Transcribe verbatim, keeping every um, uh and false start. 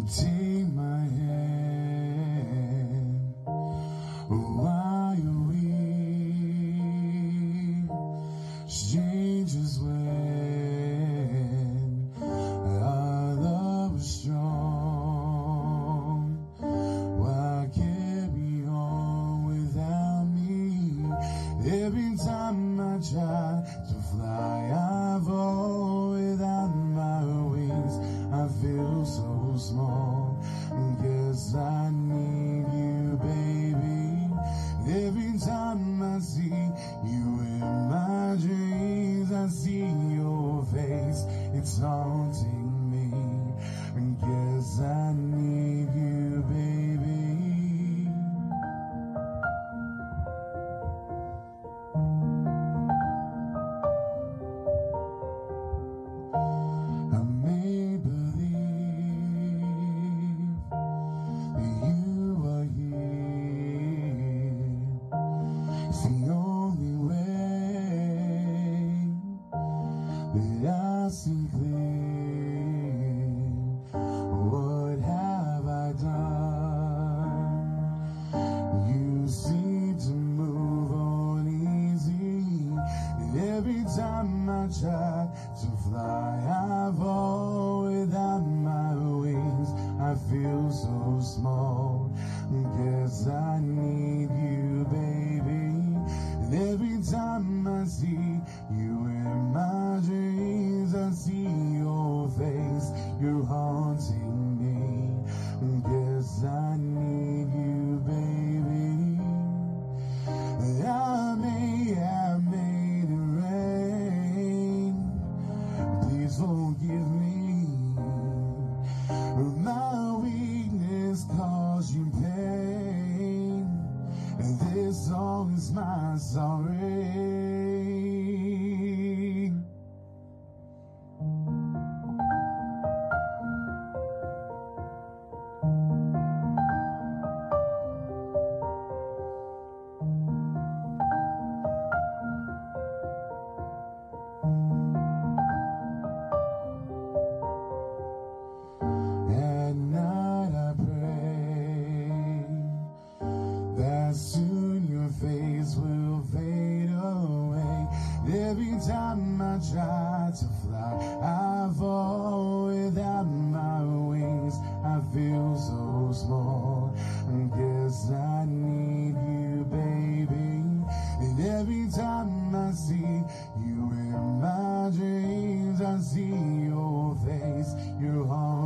Take my hand while you're weak. Changes when our love is strong. Why carry on without me? Every time I try to fly, I fall without my wings. I feel so small. Guess I need you, baby. Every time I see you in my dreams, I see your face. It's haunting me. Guess I need you, baby. I may believe that you are here. It's the only way that I see clear. What have I done? You seem to move on easy, and every time I try to fly, I fall without my wings. I feel so small. Guess I need you, baby. And every time I see you in my dreams, I see your face. You're haunting me. Guess I need you, baby. I may have made it rain. Please forgive me. My weakness caused you pain, and this song is my sorry. At night I pray that soon your face will fade away. Every time I try to fly, I fall without my wings. I feel so small. Guess I need you, baby. And every time I see you in my dreams, I see your face. You're home.